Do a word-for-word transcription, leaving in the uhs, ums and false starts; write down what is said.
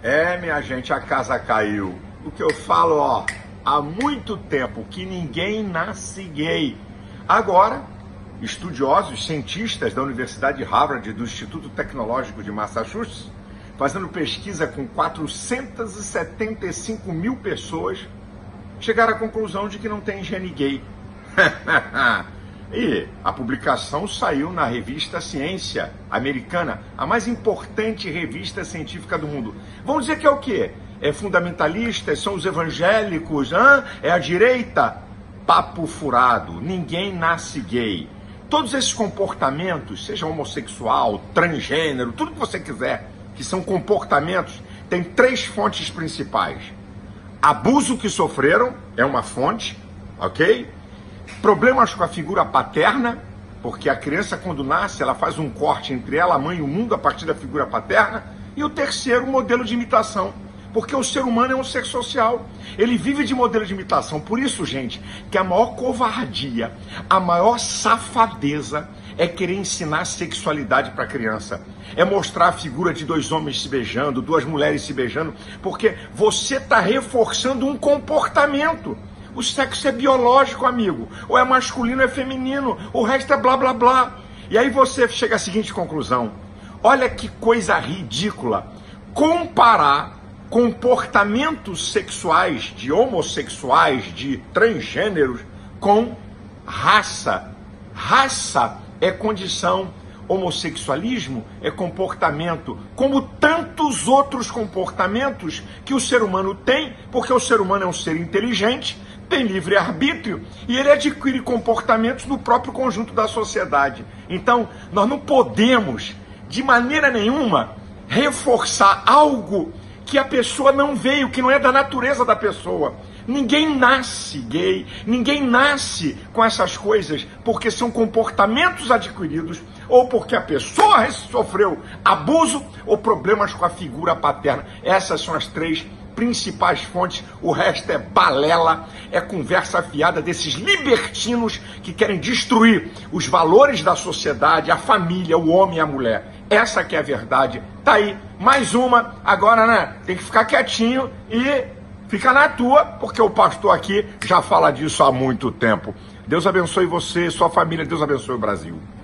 É, minha gente, a casa caiu. O que eu falo, ó, há muito tempo que ninguém nasce gay. Agora, estudiosos, cientistas da Universidade de Harvard e do Instituto Tecnológico de Massachusetts, fazendo pesquisa com quatrocentas e setenta e cinco mil pessoas, chegaram à conclusão de que não tem gene gay. E a publicação saiu na revista Ciência Americana, a mais importante revista científica do mundo. Vamos dizer que é o quê? É fundamentalista? São os evangélicos? Hã? É a direita? Papo furado. Ninguém nasce gay. Todos esses comportamentos, seja homossexual, transgênero, tudo que você quiser, que são comportamentos, tem três fontes principais. Abuso que sofreram é uma fonte, ok? Problemas com a figura paterna, porque a criança quando nasce, ela faz um corte entre ela, a mãe e o mundo a partir da figura paterna. E o terceiro, modelo de imitação, porque o ser humano é um ser social, ele vive de modelo de imitação. Por isso, gente, que a maior covardia, a maior safadeza é querer ensinar sexualidade para a criança. É mostrar a figura de dois homens se beijando, duas mulheres se beijando, porque você está reforçando um comportamento. O sexo é biológico, amigo. Ou é masculino ou é feminino. O resto é blá, blá, blá. E aí você chega à seguinte conclusão. Olha que coisa ridícula. Comparar comportamentos sexuais de homossexuais, de transgêneros, com raça. Raça é condição. Homossexualismo é comportamento, como tantos outros comportamentos que o ser humano tem, porque o ser humano é um ser inteligente, tem livre-arbítrio e ele adquire comportamentos no próprio conjunto da sociedade. Então, nós não podemos, de maneira nenhuma, reforçar algo que a pessoa não veio, que não é da natureza da pessoa. Ninguém nasce gay, ninguém nasce com essas coisas porque são comportamentos adquiridos ou porque a pessoa sofreu abuso ou problemas com a figura paterna. Essas são as três principais fontes, o resto é balela, é conversa fiada desses libertinos que querem destruir os valores da sociedade, a família, o homem e a mulher. Essa que é a verdade. Tá aí, mais uma, agora, né, tem que ficar quietinho e fica na tua, porque o pastor aqui já fala disso há muito tempo. Deus abençoe você, sua família, Deus abençoe o Brasil.